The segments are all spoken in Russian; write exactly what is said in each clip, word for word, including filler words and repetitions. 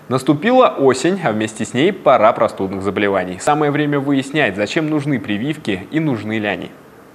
Наступила осень, а вместе с ней пора простудных заболеваний. Самое время выяснять, зачем нужны прививки и нужны ли они.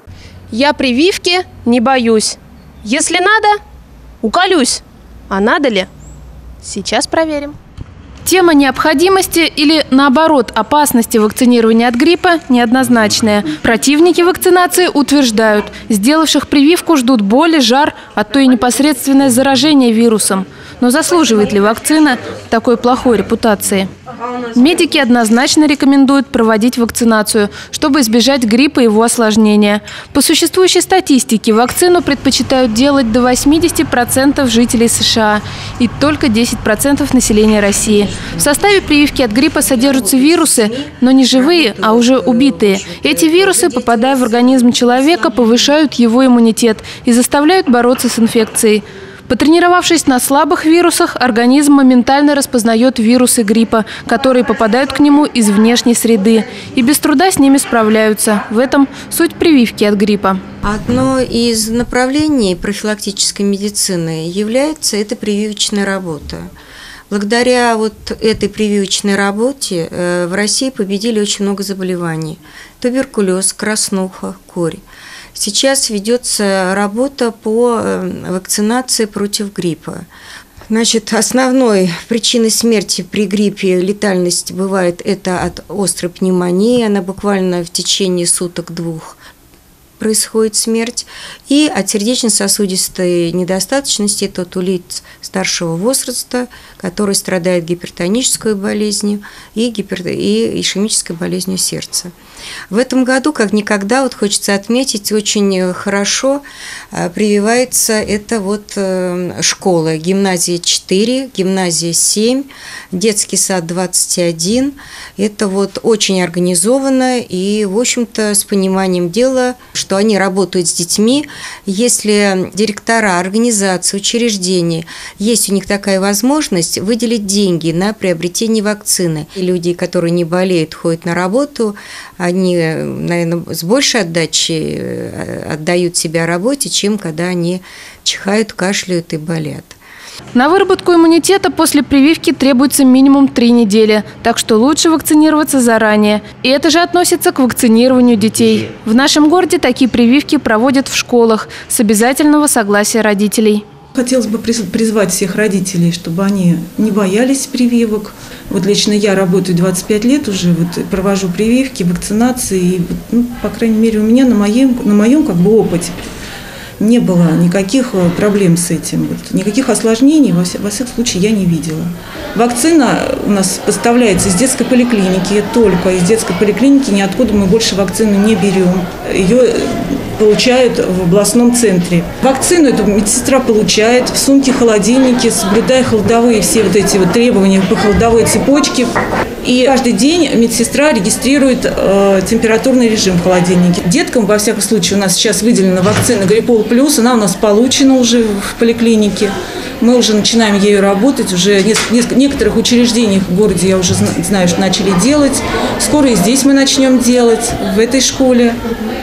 Я прививки не боюсь. Если надо, уколюсь. А надо ли? Сейчас проверим. Тема необходимости или, наоборот, опасности вакцинирования от гриппа неоднозначная. Противники вакцинации утверждают, сделавших прививку ждут боли, жар, а то и непосредственное заражение вирусом. Но заслуживает ли вакцина такой плохой репутации? Медики однозначно рекомендуют проводить вакцинацию, чтобы избежать гриппа и его осложнения. По существующей статистике вакцину предпочитают делать до восьмидесяти процентов жителей США и только десять процентов населения России. В составе прививки от гриппа содержатся вирусы, но не живые, а уже убитые. Эти вирусы, попадая в организм человека, повышают его иммунитет и заставляют бороться с инфекцией. Потренировавшись на слабых вирусах, организм моментально распознает вирусы гриппа, которые попадают к нему из внешней среды, и без труда с ними справляются. В этом суть прививки от гриппа. Одно из направлений профилактической медицины является это прививочная работа. Благодаря вот этой прививочной работе в России победили очень много заболеваний. Туберкулез, краснуха, корь. Сейчас ведется работа по вакцинации против гриппа. Значит, основной причиной смерти при гриппе, летальность бывает, это от острой пневмонии, она буквально в течение суток-двух происходит смерть, и от сердечно-сосудистой недостаточности, это у лиц старшего возраста, который страдает гипертонической болезнью и, гипер... и ишемической болезнью сердца. В этом году, как никогда, вот хочется отметить, очень хорошо прививается это вот школа, гимназия четыре, гимназия семь, детский сад двадцать один. Это вот очень организованно и, в общем-то, с пониманием дела, что они работают с детьми. Если директора организаций, учреждений, есть у них такая возможность выделить деньги на приобретение вакцины. И люди, которые не болеют, ходят на работу, они, наверное, с большей отдачей отдают себя работе, чем когда они чихают, кашляют и болят. На выработку иммунитета после прививки требуется минимум три недели, так что лучше вакцинироваться заранее. И это же относится к вакцинированию детей. В нашем городе такие прививки проводят в школах с обязательного согласия родителей. Хотелось бы призвать всех родителей, чтобы они не боялись прививок. Вот лично я работаю двадцать пять лет уже, вот, провожу прививки, вакцинации. И, ну, по крайней мере, у меня на моем, на моем как бы, опыте не было никаких проблем с этим. Вот, никаких осложнений, во, во всяком случае, я не видела. Вакцина у нас поставляется из детской поликлиники, только из детской поликлиники, ниоткуда мы больше вакцину не берем. Ее получают в областном центре. Вакцину эту медсестра получает в сумке-холодильнике, соблюдая холодовые все вот эти вот требования по холодовой цепочке. И каждый день медсестра регистрирует э, температурный режим в холодильнике. Деткам, во всяком случае, у нас сейчас выделена вакцина Гриппол плюс, она у нас получена уже в поликлинике. Мы уже начинаем ею работать, уже в некоторых учреждениях в городе, я уже знаю, что начали делать. Скоро и здесь мы начнем делать, в этой школе.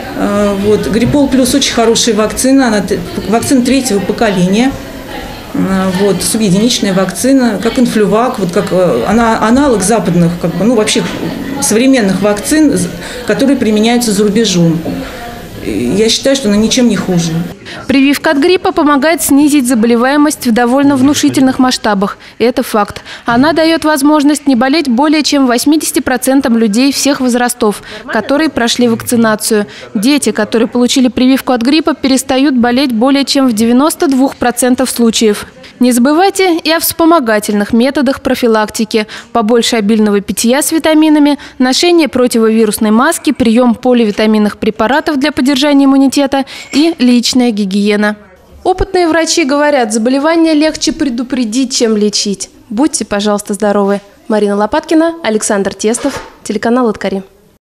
Вот. Гриппол плюс очень хорошая вакцина, она вакцина третьего поколения. Вот, субъединичная вакцина, как инфлювак, вот как она аналог западных, как бы, ну вообще современных вакцин, которые применяются за рубежом. Я считаю, что она ничем не хуже. Прививка от гриппа помогает снизить заболеваемость в довольно внушительных масштабах. И это факт. Она дает возможность не болеть более чем восьмидесяти процентам людей всех возрастов, которые прошли вакцинацию. Дети, которые получили прививку от гриппа, перестают болеть более чем в девяноста двух процентах случаев. Не забывайте и о вспомогательных методах профилактики. Побольше обильного питья с витаминами, ношение противовирусной маски, прием поливитаминных препаратов для поддержания иммунитета и личная гигиена. Опытные врачи говорят, заболевание легче предупредить, чем лечить. Будьте, пожалуйста, здоровы. Марина Лопаткина, Александр Тестов, телеканал Лыткари.